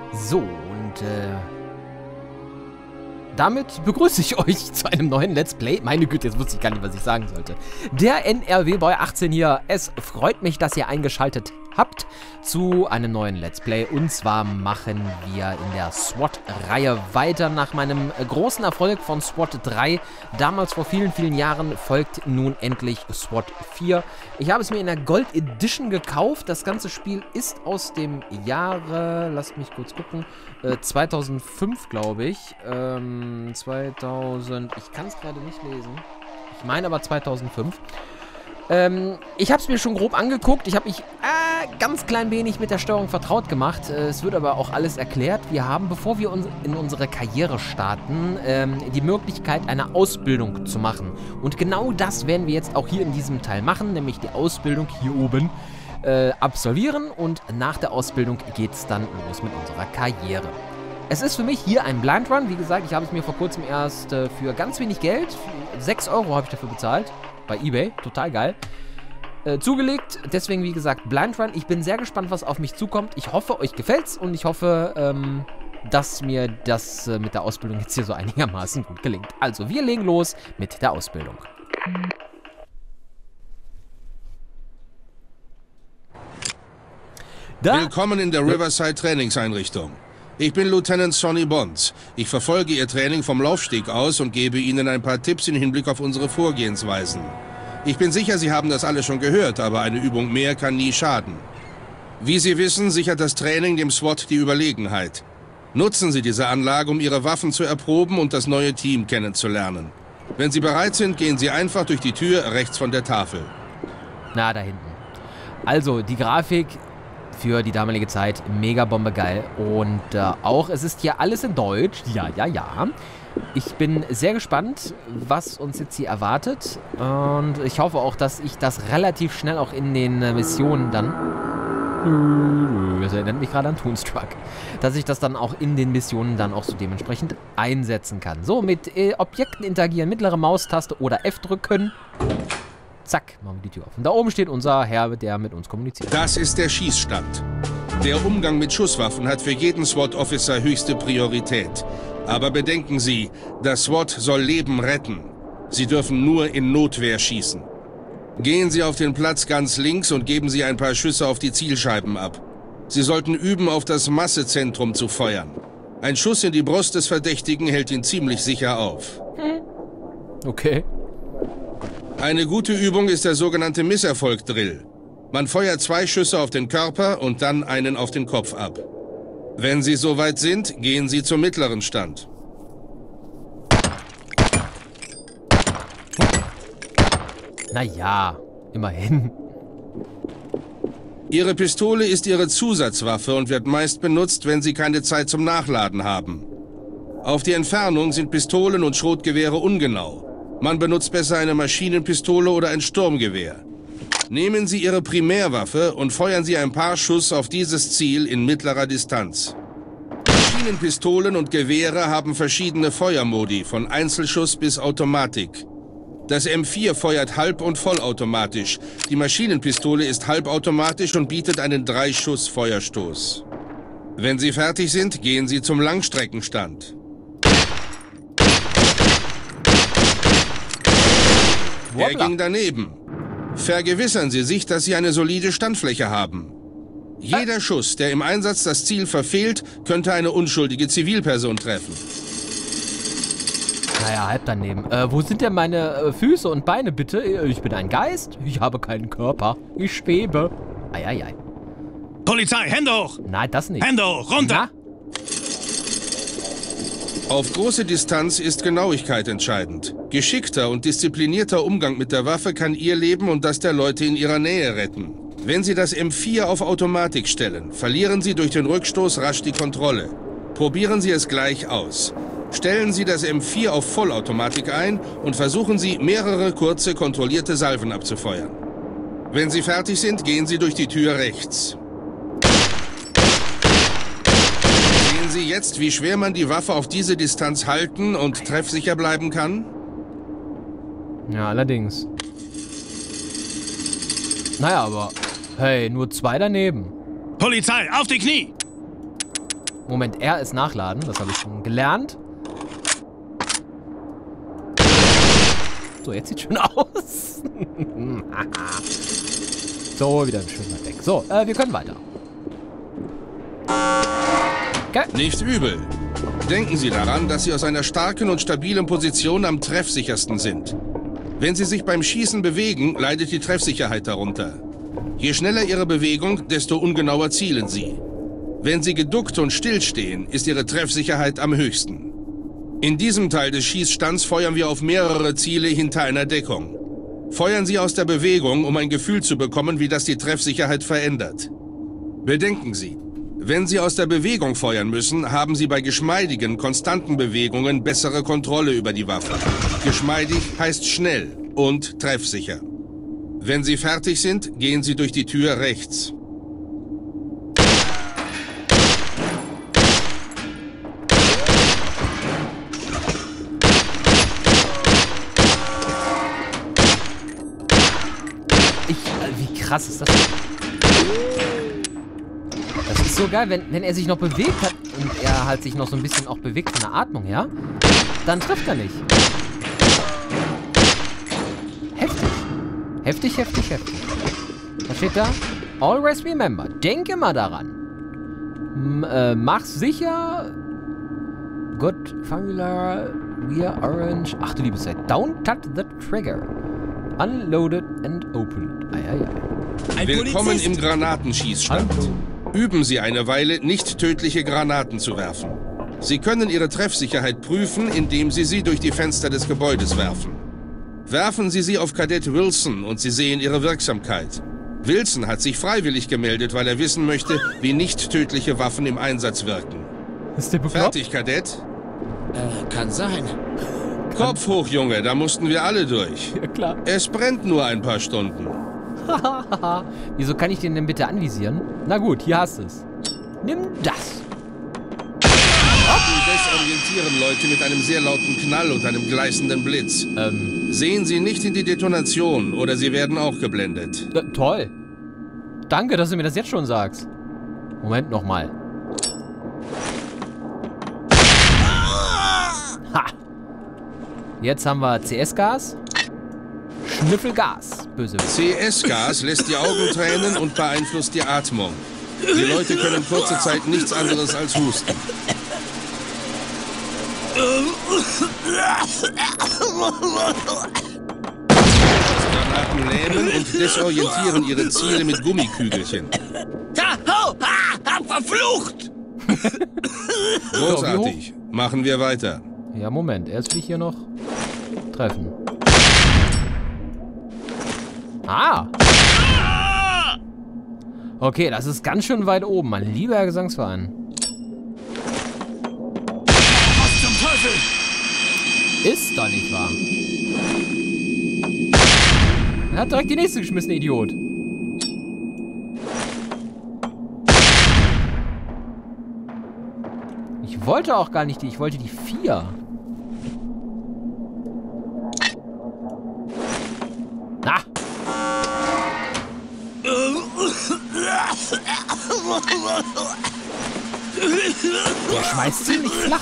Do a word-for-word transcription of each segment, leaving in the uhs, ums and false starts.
So, und äh, damit begrüße ich euch zu einem neuen Let's Play. Meine Güte, jetzt wusste ich gar nicht, was ich sagen sollte. Der N R W Boy achtzehn hier. Es freut mich, dass ihr eingeschaltet habt zu einem neuen Let's Play. Und zwar machen wir in der SWAT-Reihe weiter. Nach meinem großen Erfolg von SWAT drei, damals vor vielen, vielen Jahren, folgt nun endlich SWAT vier. Ich habe es mir in der Gold Edition gekauft. Das ganze Spiel ist aus dem Jahre, lasst mich kurz gucken, äh, zweitausendfünf, glaube ich. Ähm, zweitausend, ich kann es gerade nicht lesen. Ich meine aber zweitausendfünf. Ähm, ich habe es mir schon grob angeguckt. Ich habe mich äh, ganz klein wenig mit der Steuerung vertraut gemacht. Äh, es wird aber auch alles erklärt. Wir haben, bevor wir uns in unsere Karriere starten, ähm, die Möglichkeit, eine Ausbildung zu machen. Und genau das werden wir jetzt auch hier in diesem Teil machen, nämlich die Ausbildung hier oben äh, absolvieren. Und nach der Ausbildung geht es dann los mit unserer Karriere. Es ist für mich hier ein Blind Run. Wie gesagt, ich habe es mir vor kurzem erst äh, für ganz wenig Geld, sechs Euro habe ich dafür bezahlt, bei eBay, total geil, äh, zugelegt. Deswegen, wie gesagt, Blind Run. Ich bin sehr gespannt, was auf mich zukommt. Ich hoffe, euch gefällt's und ich hoffe, ähm, dass mir das äh, mit der Ausbildung jetzt hier so einigermaßen gut gelingt. Also, wir legen los mit der Ausbildung. Da Willkommen in der Riverside Trainingseinrichtung. Ich bin Lieutenant Sonny Bonds. Ich verfolge Ihr Training vom Laufsteg aus und gebe Ihnen ein paar Tipps im Hinblick auf unsere Vorgehensweisen. Ich bin sicher, Sie haben das alle schon gehört, aber eine Übung mehr kann nie schaden. Wie Sie wissen, sichert das Training dem SWAT die Überlegenheit. Nutzen Sie diese Anlage, um Ihre Waffen zu erproben und das neue Team kennenzulernen. Wenn Sie bereit sind, gehen Sie einfach durch die Tür rechts von der Tafel. Na, da hinten. Also, die Grafik für die damalige Zeit mega bombe geil. Und äh, auch, es ist hier alles in Deutsch. Ja, ja, ja. Ich bin sehr gespannt, was uns jetzt hier erwartet. Und ich hoffe auch, dass ich das relativ schnell auch in den äh, Missionen dann... Das erinnert mich gerade an Toonstruck. Dass ich das dann auch in den Missionen dann auch so dementsprechend einsetzen kann. So, mit äh, Objekten interagieren, mittlere Maustaste oder F drücken. Zack, machen wir die Tür auf. Und da oben steht unser Herr, der mit uns kommuniziert. Das ist der Schießstand. Der Umgang mit Schusswaffen hat für jeden SWAT-Officer höchste Priorität. Aber bedenken Sie, das SWAT soll Leben retten. Sie dürfen nur in Notwehr schießen. Gehen Sie auf den Platz ganz links und geben Sie ein paar Schüsse auf die Zielscheiben ab. Sie sollten üben, auf das Massezentrum zu feuern. Ein Schuss in die Brust des Verdächtigen hält ihn ziemlich sicher auf. Hm. Okay. Eine gute Übung ist der sogenannte Misserfolg-Drill. Man feuert zwei Schüsse auf den Körper und dann einen auf den Kopf ab. Wenn Sie soweit sind, gehen Sie zum mittleren Stand. Naja, immerhin. Ihre Pistole ist Ihre Zusatzwaffe und wird meist benutzt, wenn Sie keine Zeit zum Nachladen haben. Auf die Entfernung sind Pistolen und Schrotgewehre ungenau. Man benutzt besser eine Maschinenpistole oder ein Sturmgewehr. Nehmen Sie Ihre Primärwaffe und feuern Sie ein paar Schuss auf dieses Ziel in mittlerer Distanz. Maschinenpistolen und Gewehre haben verschiedene Feuermodi, von Einzelschuss bis Automatik. Das M vier feuert halb- und vollautomatisch. Die Maschinenpistole ist halbautomatisch und bietet einen Drei-Schuss-Feuerstoß. Wenn Sie fertig sind, gehen Sie zum Langstreckenstand. Er ging daneben. Vergewissern Sie sich, dass Sie eine solide Standfläche haben. Jeder Schuss, der im Einsatz das Ziel verfehlt, könnte eine unschuldige Zivilperson treffen. Naja, halb daneben. Äh, wo sind denn meine äh, Füße und Beine, bitte? Ich bin ein Geist. Ich habe keinen Körper. Ich schwebe. Eieiei. Polizei, Hände hoch! Nein, das nicht. Hände hoch, runter! Na? Auf große Distanz ist Genauigkeit entscheidend. Geschickter und disziplinierter Umgang mit der Waffe kann Ihr Leben und das der Leute in Ihrer Nähe retten. Wenn Sie das M vier auf Automatik stellen, verlieren Sie durch den Rückstoß rasch die Kontrolle. Probieren Sie es gleich aus. Stellen Sie das M vier auf Vollautomatik ein und versuchen Sie, mehrere kurze, kontrollierte Salven abzufeuern. Wenn Sie fertig sind, gehen Sie durch die Tür rechts. Sehen Sie jetzt, wie schwer man die Waffe auf diese Distanz halten und treffsicher bleiben kann? Ja, allerdings. Naja, aber... Hey, nur zwei daneben. Polizei, auf die Knie! Moment, R ist nachladen. Das habe ich schon gelernt. So, jetzt sieht's schön aus. So, wieder ein schöner weg. So, äh, wir können weiter. Okay. Nicht übel. Denken Sie daran, dass Sie aus einer starken und stabilen Position am treffsichersten sind. Wenn Sie sich beim Schießen bewegen, leidet die Treffsicherheit darunter. Je schneller Ihre Bewegung, desto ungenauer zielen Sie. Wenn Sie geduckt und stillstehen, ist Ihre Treffsicherheit am höchsten. In diesem Teil des Schießstands feuern wir auf mehrere Ziele hinter einer Deckung. Feuern Sie aus der Bewegung, um ein Gefühl zu bekommen, wie das die Treffsicherheit verändert. Bedenken Sie, wenn Sie aus der Bewegung feuern müssen, haben Sie bei geschmeidigen, konstanten Bewegungen bessere Kontrolle über die Waffe. Geschmeidig heißt schnell und treffsicher. Wenn Sie fertig sind, gehen Sie durch die Tür rechts. Ich, äh, wie krass ist das? Das ist so geil, wenn, wenn er sich noch bewegt hat und er halt sich noch so ein bisschen auch bewegt von der Atmung her, dann trifft er nicht. Heftig. Heftig, heftig, heftig. Was steht da? Always remember. Denk immer daran. M äh, mach sicher. Good Formula. We are orange. Ach du liebe Zeit. Don't touch the trigger. Unloaded and opened. Eieiei. Willkommen im Granatenschießstand. Üben Sie eine Weile, nicht tödliche Granaten zu werfen. Sie können Ihre Treffsicherheit prüfen, indem Sie sie durch die Fenster des Gebäudes werfen. Werfen Sie sie auf Kadett Wilson und Sie sehen ihre Wirksamkeit. Wilson hat sich freiwillig gemeldet, weil er wissen möchte, wie nicht tödliche Waffen im Einsatz wirken. Ist der bekloppt? Fertig, Kadett? Äh, kann sein. Kopf hoch, Junge, da mussten wir alle durch. Ja, klar. Es brennt nur ein paar Stunden. Wieso kann ich den denn bitte anvisieren? Na gut, hier hast du es. Nimm das. Die desorientieren Leute mit einem sehr lauten Knall und einem gleißenden Blitz. Ähm, Sehen Sie nicht in die Detonation, oder Sie werden auch geblendet. äh, toll. Danke, dass du mir das jetzt schon sagst. Moment, nochmal. Ha! Jetzt haben wir C S-Gas. Schnüffelgas. Böse. C S-Gas lässt die Augen tränen und beeinflusst die Atmung. Die Leute können kurze Zeit nichts anderes als husten. Granaten lähmen und desorientieren ihre Ziele mit Gummikügelchen. Ha, ho, ha, verflucht! Großartig. Machen wir weiter. Ja, Moment. Erst will ich hier noch treffen. Ah! Okay, das ist ganz schön weit oben, mein lieber Herr Gesangsverein. Was zum Teufel? Ist doch nicht wahr. Er hat direkt die nächste geschmissen, Idiot. Ich wollte auch gar nicht die, ich wollte die vier. Na! Der schmeißt ziemlich flach.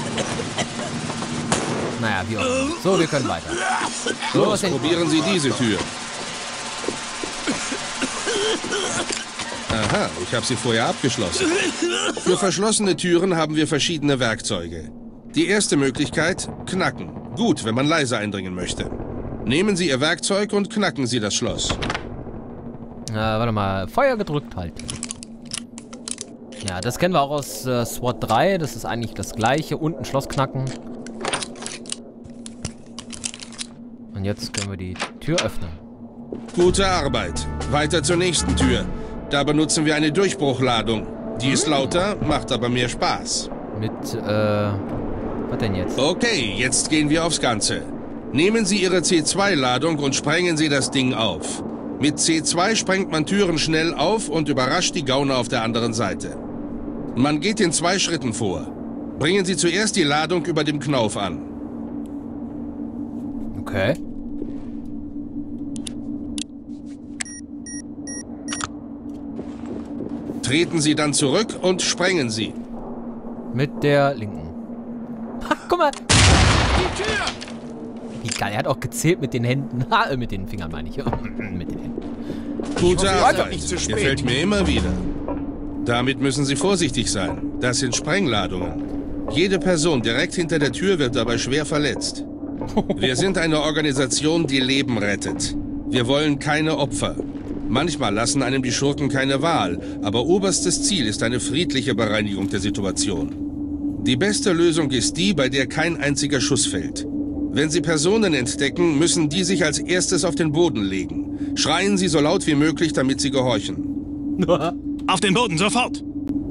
Naja, wie auch immer. So, wir können weiter. So, Los, probieren Sie diese Tür. Aha, ich habe sie vorher abgeschlossen. Für verschlossene Türen haben wir verschiedene Werkzeuge. Die erste Möglichkeit, knacken. Gut, wenn man leise eindringen möchte. Nehmen Sie Ihr Werkzeug und knacken Sie das Schloss. Äh, warte mal. Feuer gedrückt halten. Ja, das kennen wir auch aus äh, SWAT drei. Das ist eigentlich das gleiche. Unten Schloss knacken. Und jetzt können wir die Tür öffnen. Gute Arbeit. Weiter zur nächsten Tür. Da benutzen wir eine Durchbruchladung. Die ist lauter, macht aber mehr Spaß. Mit, äh... was denn jetzt? Okay, jetzt gehen wir aufs Ganze. Nehmen Sie Ihre C zwei Ladung und sprengen Sie das Ding auf. Mit C zwei sprengt man Türen schnell auf und überrascht die Gauner auf der anderen Seite. Man geht in zwei Schritten vor. Bringen Sie zuerst die Ladung über dem Knauf an. Okay. Treten Sie dann zurück und sprengen Sie. Mit der linken. Ha, guck mal. Die Tür! Wie geil, er hat auch gezählt mit den Händen. Ha, äh, mit den Fingern meine ich. Mit den Händen. Gute hoffe, ihr seid Arbeit. nicht zu spät. Gefällt mir immer wieder. Damit müssen Sie vorsichtig sein. Das sind Sprengladungen. Jede Person direkt hinter der Tür wird dabei schwer verletzt. Wir sind eine Organisation, die Leben rettet. Wir wollen keine Opfer. Manchmal lassen einem die Schurken keine Wahl, aber oberstes Ziel ist eine friedliche Bereinigung der Situation. Die beste Lösung ist die, bei der kein einziger Schuss fällt. Wenn Sie Personen entdecken, müssen die sich als erstes auf den Boden legen. Schreien Sie so laut wie möglich, damit sie gehorchen. Auf den Boden, sofort!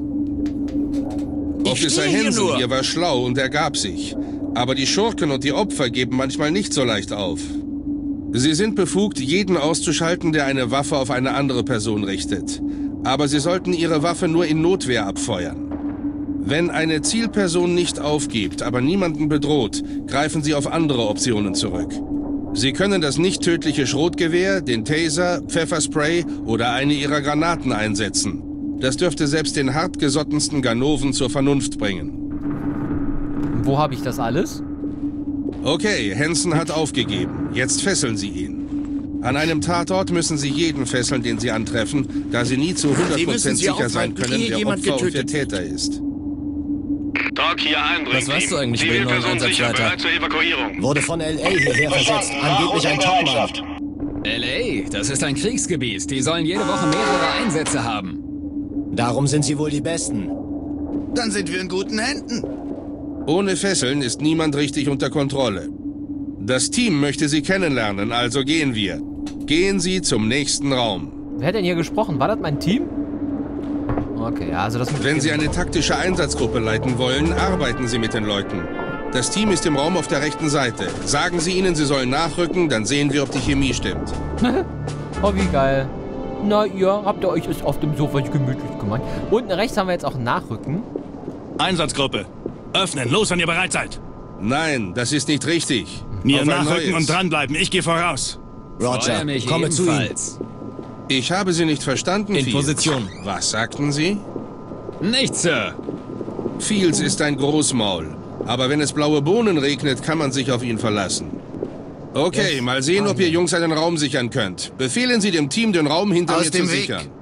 Officer stehe hier Hansen nur. hier war schlau und ergab sich. Aber die Schurken und die Opfer geben manchmal nicht so leicht auf. Sie sind befugt, jeden auszuschalten, der eine Waffe auf eine andere Person richtet. Aber Sie sollten Ihre Waffe nur in Notwehr abfeuern. Wenn eine Zielperson nicht aufgibt, aber niemanden bedroht, greifen Sie auf andere Optionen zurück. Sie können das nicht tödliche Schrotgewehr, den Taser, Pfefferspray oder eine Ihrer Granaten einsetzen. Das dürfte selbst den hartgesottensten Ganoven zur Vernunft bringen. Wo habe ich das alles? Okay, Hansen hat aufgegeben. Jetzt fesseln Sie ihn. An einem Tatort müssen Sie jeden fesseln, den Sie antreffen, da Sie nie zu hundert Sie müssen Prozent sie sicher sein aufhalten, können, ehe wer jemand Opfer und wer getötet wird. Täter ist. Doc, hier Eindringteam. Was weißt du eigentlich über den neuen Zivilperson sicher, Einsatzleiter? bereit zur Evakuierung. Wurde von L A hierher versetzt. Angeblich ein Topmann. L A, das ist ein Kriegsgebiet. Die sollen jede Woche mehrere Einsätze haben. Darum sind sie wohl die Besten. Dann sind wir in guten Händen. Ohne Fesseln ist niemand richtig unter Kontrolle. Das Team möchte Sie kennenlernen, also gehen wir. Gehen Sie zum nächsten Raum. Wer hat denn hier gesprochen? War das mein Team? Okay, ja, also das... Wenn Sie eine taktische Einsatzgruppe leiten wollen, arbeiten Sie mit den Leuten. Das Team ist im Raum auf der rechten Seite. Sagen Sie ihnen, sie sollen nachrücken, dann sehen wir, ob die Chemie stimmt. Oh, wie geil. Na, ihr habt ihr euch es auf dem Sofa gemütlich gemacht. Unten rechts haben wir jetzt auch Nachrücken. Einsatzgruppe. Öffnen, los, wenn ihr bereit seid. Nein, das ist nicht richtig. Mir Auf ein nachrücken neues. und dranbleiben. Ich gehe voraus. Roger, Freue mich komme zu ihm. ebenfalls. Ich habe Sie nicht verstanden, In Fields. Position. Was sagten Sie? Nichts, Sir. Fields ist ein Großmaul. Aber wenn es blaue Bohnen regnet, kann man sich auf ihn verlassen. Okay, Yes. mal sehen, ob ihr Jungs einen Raum sichern könnt. Befehlen Sie dem Team, den Raum hinter Aus mir dem zu Weg. sichern.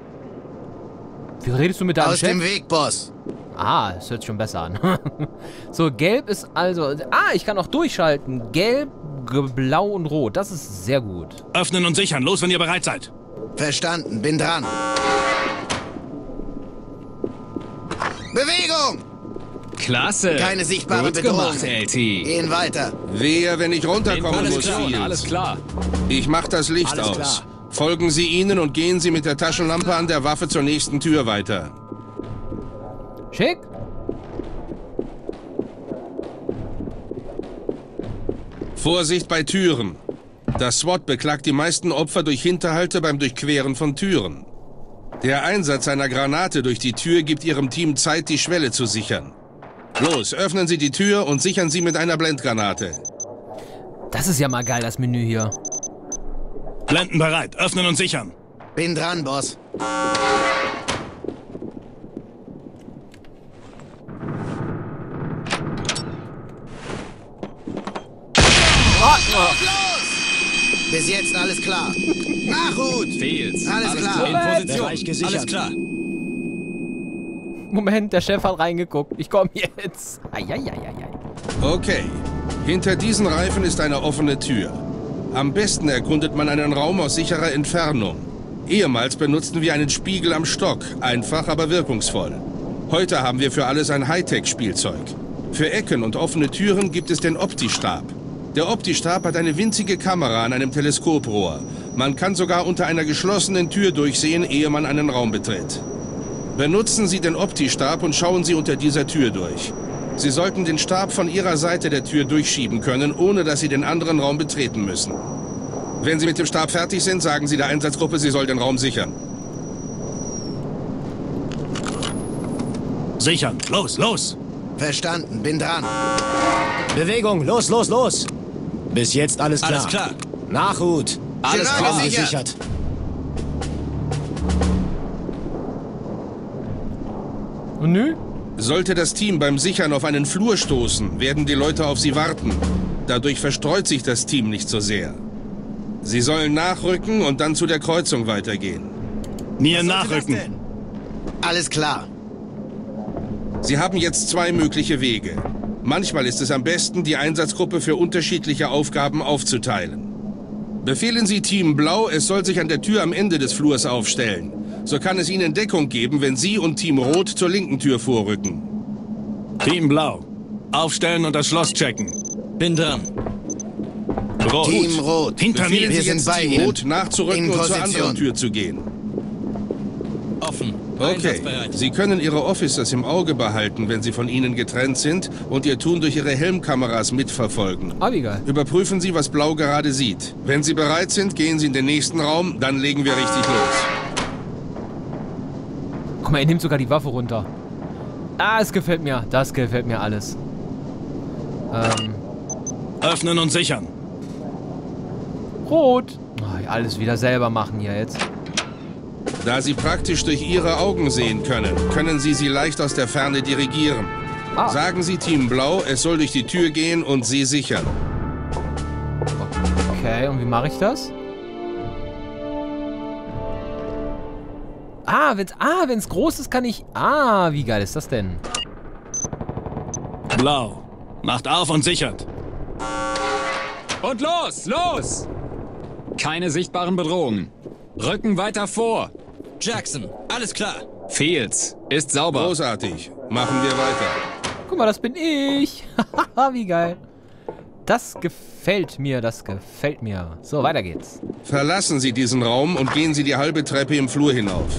Wie redest du mit deinem Aus Chef? dem Weg, Boss. Ah, das hört sich schon besser an. So, gelb ist also... Ah, ich kann auch durchschalten. Gelb, g- blau und rot. Das ist sehr gut. Öffnen und sichern, los, wenn ihr bereit seid. Verstanden, bin dran. Bewegung! Klasse. Keine sichtbare Gut Bedrohung. gemacht, L T. Gehen weiter. Wehe, wenn ich runterkommen Alles muss, klar, Fields. alles klar. Ich mach das Licht Alles aus. klar. Folgen Sie ihnen und gehen Sie mit der Taschenlampe an der Waffe zur nächsten Tür weiter. Schick. Vorsicht bei Türen. Das SWAT beklagt die meisten Opfer durch Hinterhalte beim Durchqueren von Türen. Der Einsatz einer Granate durch die Tür gibt Ihrem Team Zeit, die Schwelle zu sichern. Los, öffnen Sie die Tür und sichern Sie mit einer Blendgranate. Das ist ja mal geil, das Menü hier. Blenden bereit, öffnen und sichern. Bin dran, Boss. Bis jetzt alles klar. Nachhut! Fields. Alles klar. In Position. Bereich gesichert. Alles klar. Moment, der Chef hat reingeguckt. Ich komme jetzt. Eieieiei. Okay. Hinter diesen Reifen ist eine offene Tür. Am besten erkundet man einen Raum aus sicherer Entfernung. Ehemals benutzten wir einen Spiegel am Stock. Einfach, aber wirkungsvoll. Heute haben wir für alles ein Hightech-Spielzeug. Für Ecken und offene Türen gibt es den Optistab. Der Optistab hat eine winzige Kamera an einem Teleskoprohr. Man kann sogar unter einer geschlossenen Tür durchsehen, ehe man einen Raum betritt. Benutzen Sie den Optistab und schauen Sie unter dieser Tür durch. Sie sollten den Stab von Ihrer Seite der Tür durchschieben können, ohne dass Sie den anderen Raum betreten müssen. Wenn Sie mit dem Stab fertig sind, sagen Sie der Einsatzgruppe, sie soll den Raum sichern. Sichern, los, los. Verstanden, bin dran. Bewegung, los, los, los. Bis jetzt alles klar. Alles klar. Nachhut. Alles Genau klar, gesichert. gesichert. Und nö? Sollte das Team beim Sichern auf einen Flur stoßen, werden die Leute auf sie warten. Dadurch verstreut sich das Team nicht so sehr. Sie sollen nachrücken und dann zu der Kreuzung weitergehen. Mir nachrücken. Alles klar. Sie haben jetzt zwei mögliche Wege. Manchmal ist es am besten, die Einsatzgruppe für unterschiedliche Aufgaben aufzuteilen. Befehlen Sie Team Blau, es soll sich an der Tür am Ende des Flurs aufstellen. So kann es Ihnen Deckung geben, wenn Sie und Team Rot zur linken Tür vorrücken. Team Blau. Aufstellen und das Schloss checken. Bin dran. Rot. Team Rot. Hinter Befehlen mir. Wir Sie sind jetzt bei Team Ihnen. Rot, nachzurücken In und zur Position. anderen Tür zu gehen. Offen. Okay. Einsatzbereit. Sie können Ihre Officers im Auge behalten, wenn sie von Ihnen getrennt sind und Ihr Tun durch Ihre Helmkameras mitverfolgen. Ah, wie geil. Überprüfen Sie, was Blau gerade sieht. Wenn Sie bereit sind, gehen Sie in den nächsten Raum, dann legen wir richtig los. Guck mal, er nimmt sogar die Waffe runter. Ah, es gefällt mir. Das gefällt mir alles. Ähm, Öffnen und sichern. Rot. Oh, alles wieder selber machen hier jetzt. Da Sie praktisch durch Ihre Augen sehen können, können Sie sie leicht aus der Ferne dirigieren. Ah. Sagen Sie Team Blau, es soll durch die Tür gehen und Sie sichern. Okay, und wie mache ich das? Ah, wenn's, ah, wenn's groß ist, kann ich... Ah, wie geil ist das denn? Blau. Macht auf und sichert. Und los, los! Keine sichtbaren Bedrohungen. Rücken weiter vor. Jackson, alles klar. Fields ist sauber. Großartig. Machen wir weiter. Guck mal, das bin ich. Wie geil. Das gefällt mir, das gefällt mir. So, weiter geht's. Verlassen Sie diesen Raum und gehen Sie die halbe Treppe im Flur hinauf.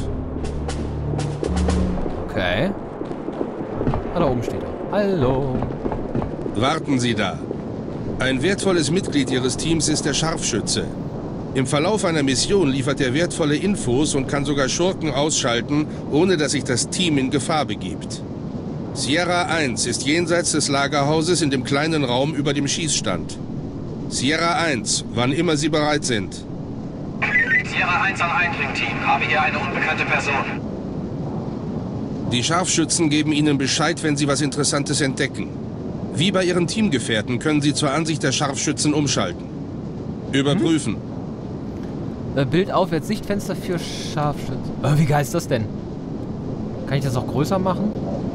Okay. Ah, da oben steht er. Hallo. Warten Sie da. Ein wertvolles Mitglied Ihres Teams ist der Scharfschütze. Im Verlauf einer Mission liefert er wertvolle Infos und kann sogar Schurken ausschalten, ohne dass sich das Team in Gefahr begibt. Sierra eins ist jenseits des Lagerhauses in dem kleinen Raum über dem Schießstand. Sierra eins, wann immer Sie bereit sind. Sierra eins an Eindring-Team. Habe hier eine unbekannte Person. Die Scharfschützen geben Ihnen Bescheid, wenn Sie was Interessantes entdecken. Wie bei Ihren Teamgefährten können Sie zur Ansicht der Scharfschützen umschalten. Überprüfen. Äh, Bild aufwärts, Sichtfenster für Scharfschützen. Oh, wie geil ist das denn? Kann ich das auch größer machen?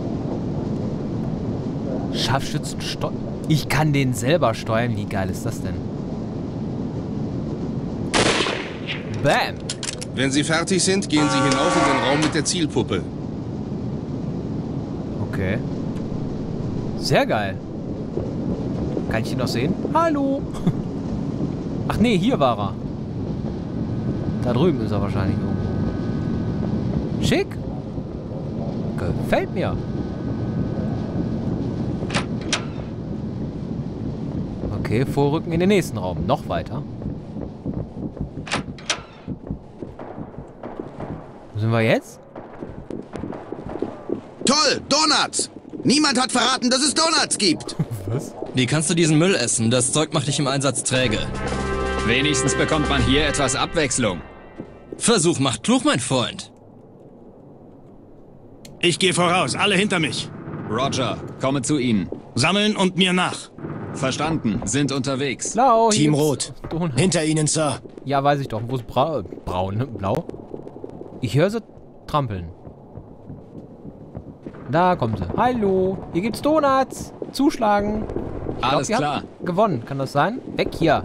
Scharfschützen steuern. Ich kann den selber steuern. Wie geil ist das denn? Bam! Wenn Sie fertig sind, gehen Sie hinauf in den Raum mit der Zielpuppe. Okay. Sehr geil. Kann ich ihn noch sehen? Hallo! Ach nee, hier war er. Da drüben ist er wahrscheinlich irgendwo. Schick. Gefällt mir. Okay, vorrücken in den nächsten Raum. Noch weiter. Wo sind wir jetzt? Toll, Donuts! Niemand hat verraten, dass es Donuts gibt. Wie kannst du diesen Müll essen? Das Zeug macht dich im Einsatz träge. Wenigstens bekommt man hier etwas Abwechslung. Versuch macht klug, mein Freund. Ich gehe voraus. Alle hinter mich. Roger, komme zu Ihnen. Sammeln und mir nach. Verstanden, sind unterwegs. Blau. hier Team gibt's Rot. Donuts. Hinter Ihnen, Sir. Ja, weiß ich doch. Wo ist Bra braun, ne? Blau? Ich höre sie trampeln. Da kommen sie. Hallo. Hier gibt's Donuts. Zuschlagen. Ich glaub, Alles ihr klar. habt gewonnen. Kann das sein? Weg hier.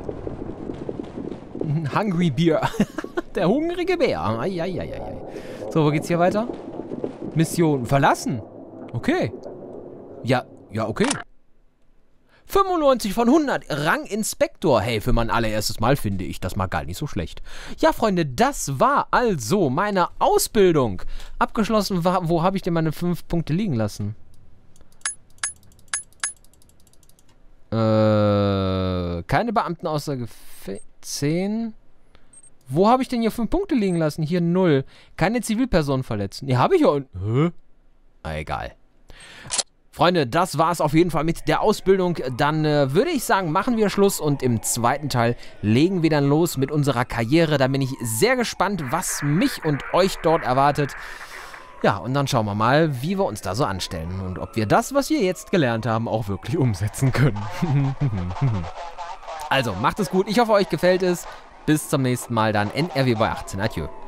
Hungry Bear. Der hungrige Bär. Eieieiei. So, wo geht's hier weiter? Mission verlassen. Okay. Ja, ja, okay. fünfundneunzig von hundert. Rang Inspektor. Hey, für mein allererstes Mal finde ich das mal gar nicht so schlecht. Ja, Freunde, das war also meine Ausbildung. Abgeschlossen war... Wo habe ich denn meine fünf Punkte liegen lassen? Äh, keine Beamten außer Gefecht. zehn. Wo habe ich denn hier fünf Punkte liegen lassen? Hier null. Keine Zivilperson verletzen. Nee, habe ich ja... Hä? Ah, egal. Freunde, das war es auf jeden Fall mit der Ausbildung. Dann äh, würde ich sagen, machen wir Schluss und im zweiten Teil legen wir dann los mit unserer Karriere. Da bin ich sehr gespannt, was mich und euch dort erwartet. Ja, und dann schauen wir mal, wie wir uns da so anstellen und ob wir das, was wir jetzt gelernt haben, auch wirklich umsetzen können. Also, macht es gut. Ich hoffe, euch gefällt es. Bis zum nächsten Mal dann. N R W bei achtzehn. Adieu.